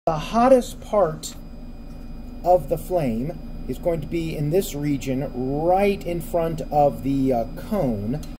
The hottest part of the flame is going to be in this region right in front of the cone.